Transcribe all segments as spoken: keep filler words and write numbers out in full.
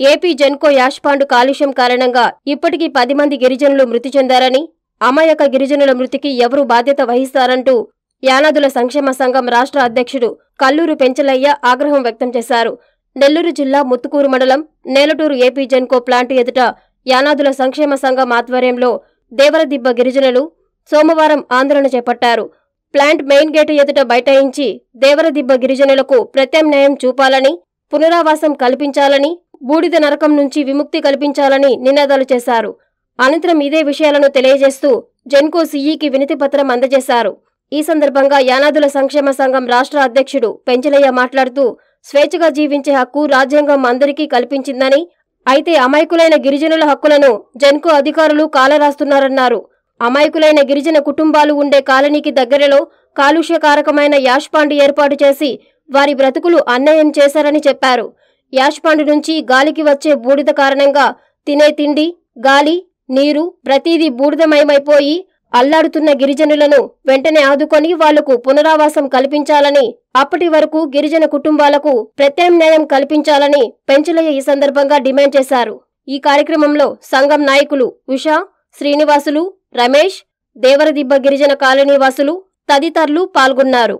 AP Genco యాష్పాండు కాలుష్యం కారణంగా ఇప్పటికీ పది మంది గిరిజనులు మృతి చెందారని, అమాయక గిరిజనుల మృతికి ఎవరు బాధ్యత వహిస్తారంటూ యానాదుల సంక్షేమ సంఘం రాష్ట్ర అధ్యక్షుడు కల్లూరు పెంచలయ్య ఆగ్రహం వ్యక్తం చేశారు. నెల్లూరు జిల్లా ముత్తుకూరు మండలం నేలటూరు ఏపీ జెన్కో ప్లాంటు ఎదుట యానాదుల సంక్షేమ సంఘం ఆధ్వర్యంలో దేవరదిబ్బ గిరిజనులు సోమవారం ఆందోళన చేపట్టారు. ప్లాంట్ మెయిన్ గేటు ఎదుట బైఠాయించి దేవరదిబ్బ గిరిజనులకు ప్రత్యామ్నాయం చూపాలని, పునరావాసం కల్పించాలని, బూడిద నరకం నుంచి విముక్తి కల్పించాలని నినాదాలు చేశారు. అనంతరం ఇదే విషయాలను తెలియజేస్తూ జెన్కో సీఈకి వినతిపత్రం అందజేశారు. ఈ సందర్భంగా యానాదుల సంక్షేమ సంఘం రాష్ట్ర అధ్యక్షుడు పెంచలయ్య మాట్లాడుతూ, స్వేచ్ఛగా జీవించే హక్కు రాజ్యాంగం అందరికీ కల్పించిందని, అయితే అమాయకులైన గిరిజనుల హక్కులను జెన్కో అధికారులు కాలరాస్తున్నారన్నారు. అమాయకులైన గిరిజన కుటుంబాలు ఉండే కాలనీకి దగ్గరలో కాలుష్యకారకమైన యాష్పాండు ఏర్పాటు చేసి వారి బ్రతుకులు అన్యాయం చేశారని చెప్పారు. యాష్పాండు నుంచి గాలికి వచ్చే బూడిద కారణంగా తినే తిండి, గాలి, నీరు ప్రతిదీ బూడిదమయమైపోయి అల్లాడుతున్న గిరిజనులను వెంటనే ఆదుకొని వాళ్లకు పునరావాసం కల్పించాలని, అప్పటి వరకు గిరిజన కుటుంబాలకు ప్రత్యామ్నాయం కల్పించాలని పెంచలయ్య ఈ సందర్భంగా డిమాండ్ చేశారు. ఈ కార్యక్రమంలో సంఘం నాయకులు ఉషా, శ్రీనివాసులు, రమేష్, దేవరదిబ్బ గిరిజన కాలనీ వాసులు తదితరులు పాల్గొన్నారు.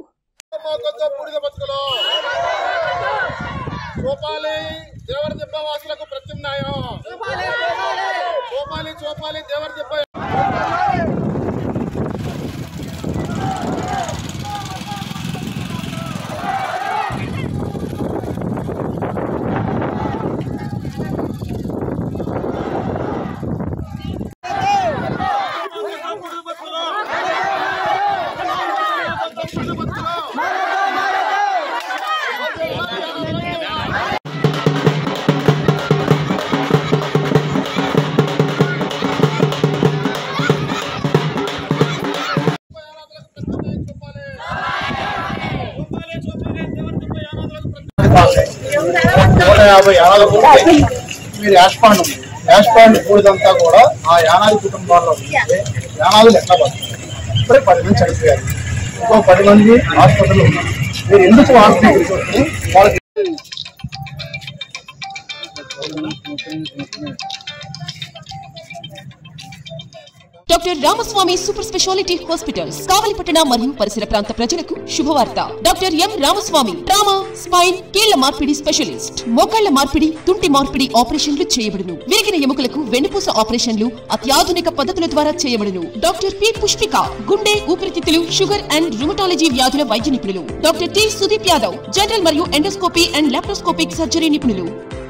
నూట యాభై యానాలు మీరు యాష్పాండు యాష్పాండు కూడిదంతా కూడా ఆ యానాది కుటుంబాల్లో యానాదులు ఎట్లా పడుతుంది? ఇప్పుడే పది మంది చనిపోయారు, ఇంకో పది మంది హాస్పిటల్ ఉన్నారు. మీరు ఎందుకు హాస్పిటల్ వాళ్ళకి doctor Ramaswamy super speciality hospitals కావలిపట్టణ మరియు పరిసర ప్రాంత ప్రజలకు శుభవార్త. Doctor M Ramaswamy trauma, spine, కీళ్ల మార్పిడి స్పెషలిస్ట్. మోకాళ్ల మార్పిడి, తుంటి మార్పిడి ఆపరేషన్లు చేయబడును. విరిగిన ఎముకలకు వెన్నుపూస ఆపరేషన్లు అత్యాధునిక పద్ధతుల ద్వారా చేయబడును. డాక్టర్ పి పుష్పిక గుండె, ఊపిరితిత్తులు, షుగర్ అండ్ రుమటాలజీ వ్యాధుల వైద్య నిపుణులు. Doctor T Sudeep Yadav general మరియు ఎండోస్కోపీ అండ్ లాప్రోస్కోపిక్ సర్జరీ నిపుణులు.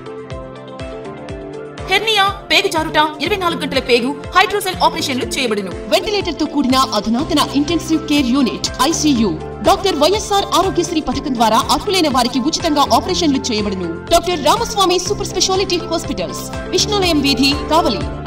హెర్నియా, పేగు జారుట, ఇరవై నాలుగు గంటల పేగు, హైడ్రోసెల్ ఆపరేషన్లు చేయబడును. వెంటిలేటర్ తో కూడిన అధునాతన intensive care unit ICU. Doctor YSR Aarogyasri పథకం ద్వారా అర్హులైన వారికి ఉచితంగా ఆపరేషన్లు చేయబడును. Doctor Ramaswamy super speciality hospitals, Vishnulayam వీధి, కావలి.